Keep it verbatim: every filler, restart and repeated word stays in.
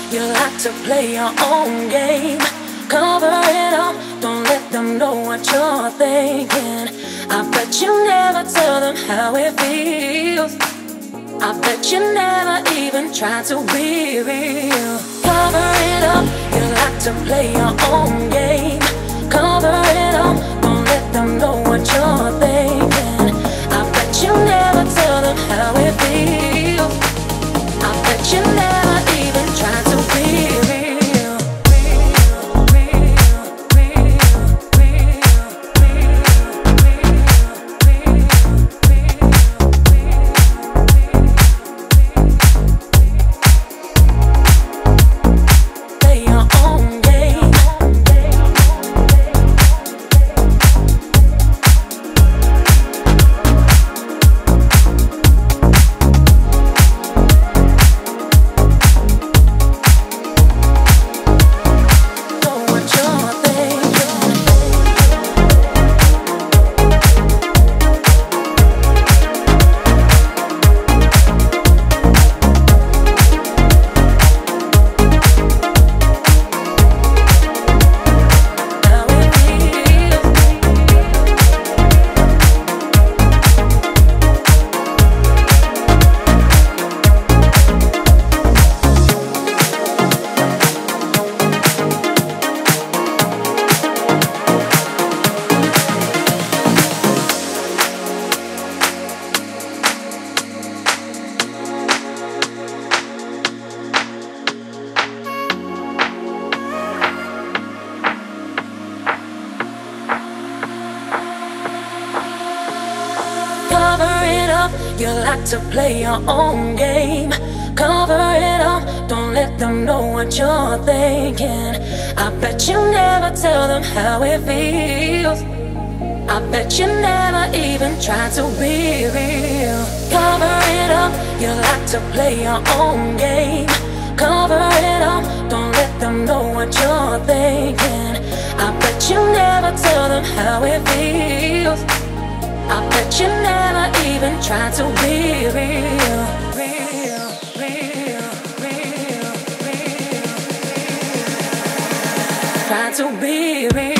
You like to play your own game. Cover it up, don't let them know what you're thinking. I bet you never tell them how it feels. I bet you never even try to be real. Cover it up, you like to play your own game. Cover it up, don't let them know what you're thinking. I bet you never tell them how it feels. I bet you never even try to be real. You like to play your own game. Cover it up, don't let them know what you're thinking. I bet you never tell them how it feels. I bet you never even try to be real. Cover it up, you like to play your own game. Cover it up, don't let them know what you're thinking. I bet you never tell them how it feels. I bet you never even try to be real, real, real, real, real, real. Try to be real.